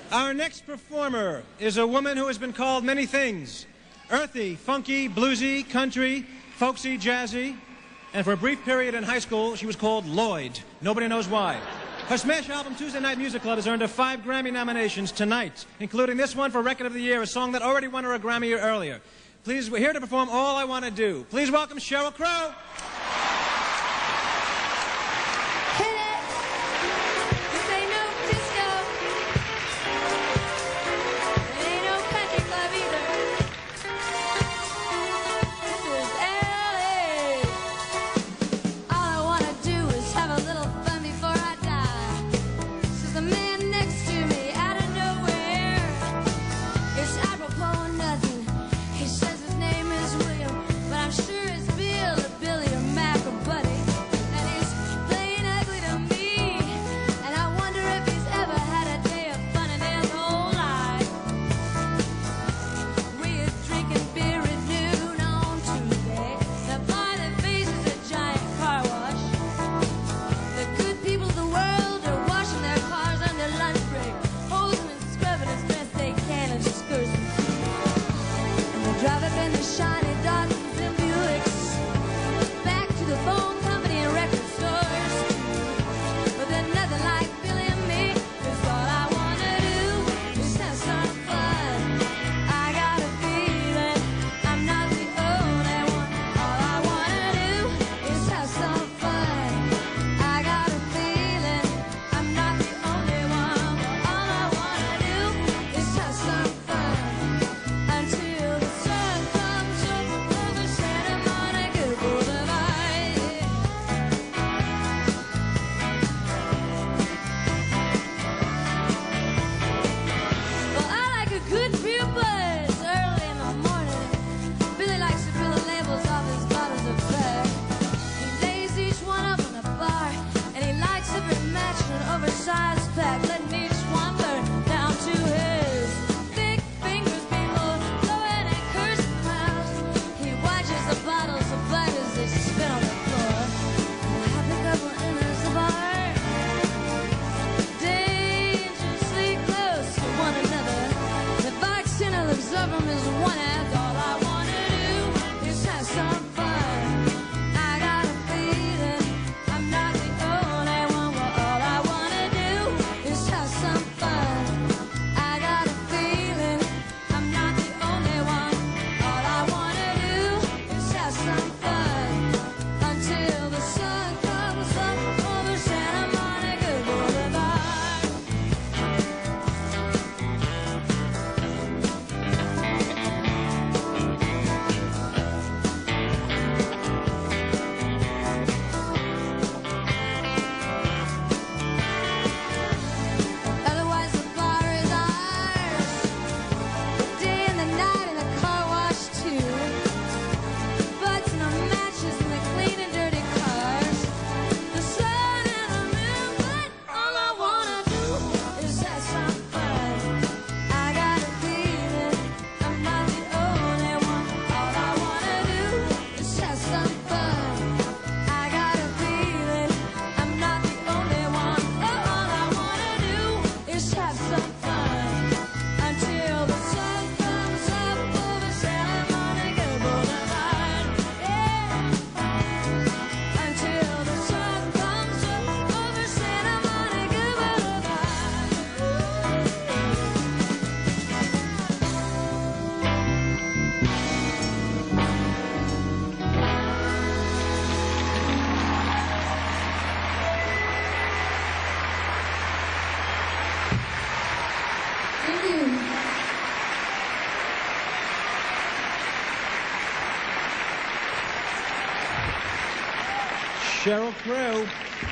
Our next performer is a woman who has been called many things. Earthy, funky, bluesy, country, folksy, jazzy. And for a brief period in high school, she was called Lloyd. Nobody knows why. Her smash album, Tuesday Night Musical, has earned her 5 Grammy nominations tonight, including this one for Record of the Year, a song that already won her a Grammy earlier. Please, we're here to perform All I Want to Do. Please welcome Sheryl Crow. Sheryl Crow.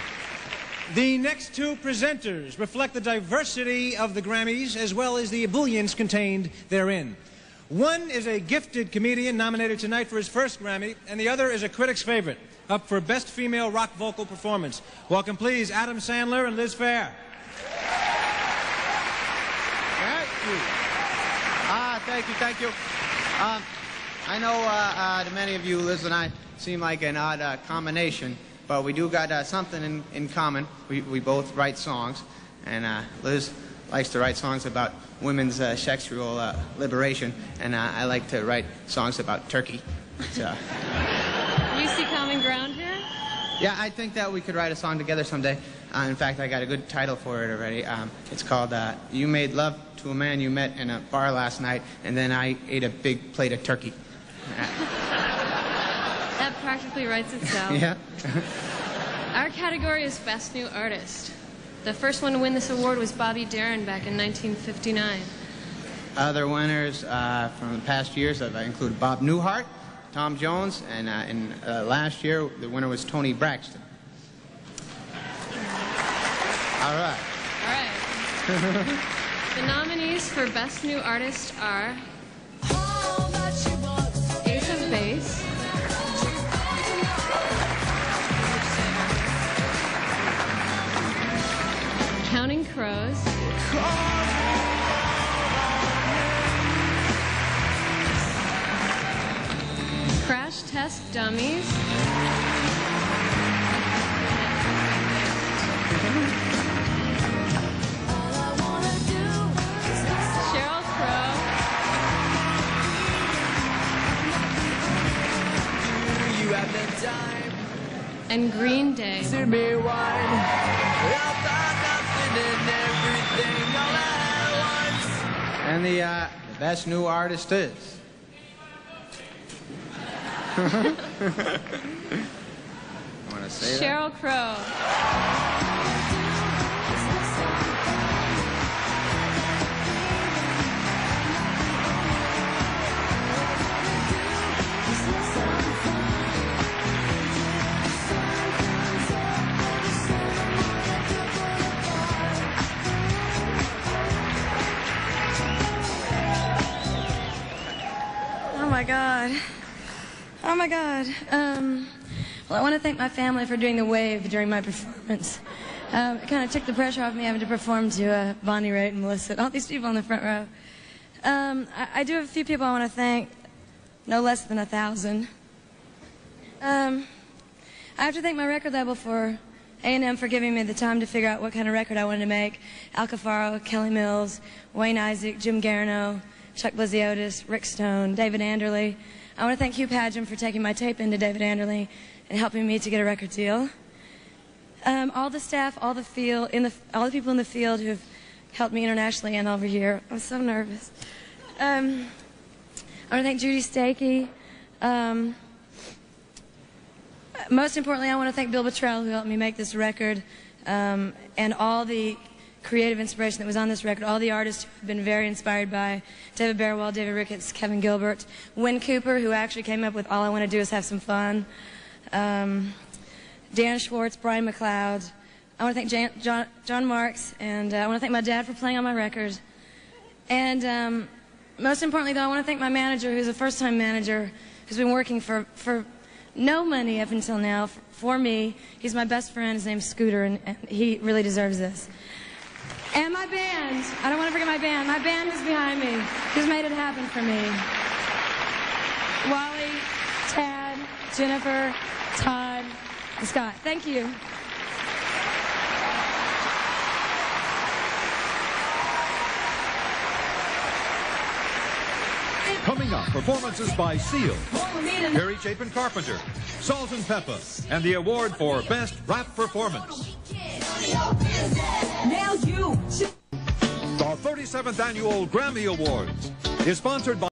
The next 2 presenters reflect the diversity of the Grammys as well as the ebullience contained therein. One is a gifted comedian nominated tonight for his first Grammy, and the other is a critic's favorite, up for Best Female Rock Vocal Performance. Welcome, please, Adam Sandler and Liz Phair. Thank you. I know to many of you, Liz and I seem like an odd combination, but we do got something in common. We both write songs, and Liz likes to write songs about women's sexual liberation, and I like to write songs about turkey. So. You see common ground here? Yeah, I think that we could write a song together someday. In fact, I got a good title for it already. It's called You Made Love to a Man You Met in a Bar Last Night, and then I ate a big plate of turkey. That practically writes itself. Yeah. Our category is Best New Artist. The first one to win this award was Bobby Darin back in 1959. Other winners from the past years have included Bob Newhart, Tom Jones, and last year the winner was Tony Braxton. All right. All right. The nominees for Best New Artist are Ace of Base, Counting Crows, Crash Test Dummies, Sheryl Crow, and Green Day. And the best new artist is... I want to say Sheryl Crow. Oh my God. Oh my God. Well, I want to thank my family for doing the wave during my performance. It kind of took the pressure off me having to perform to Bonnie Raitt and Melissa, all these people in the front row. I do have a few people I want to thank, no less than 1,000. I have to thank my record label for A&M for giving me the time to figure out what kind of record I wanted to make. Al Cafaro, Kelly Mills, Wayne Isaac, Jim Garino, Chuck Blizziotis, Rick Stone, David Anderley. I want to thank Hugh Padgham for taking my tape into David Anderley and helping me to get a record deal. All the staff, all the people in the field who've helped me internationally and over here. I'm so nervous. I want to thank Judy Stakey. Most importantly, I want to thank Bill Bottrell, who helped me make this record, and all the creative inspiration that was on this record, all the artists who have been very inspired by David Barrowell, David Ricketts, Kevin Gilbert, Wynn Cooper, who actually came up with All I Want to Do Is Have Some Fun, Dan Schwartz, Brian McLeod. I want to thank John Marks, and I want to thank my dad for playing on my record. And most importantly, though, I want to thank my manager, who's a first-time manager, who's been working for no money up until now for me. He's my best friend. His name's Scooter, and he really deserves this. And my band. I don't want to forget my band. My band is behind me, who's made it happen for me. Wally, Tad, Jennifer, Todd, and Scott. Thank you. Coming up, performances by Seal, Perry Chapin Carpenter, Salt and Pepper, and the award for Best Rap Performance. The 37th Annual Grammy Awards is sponsored by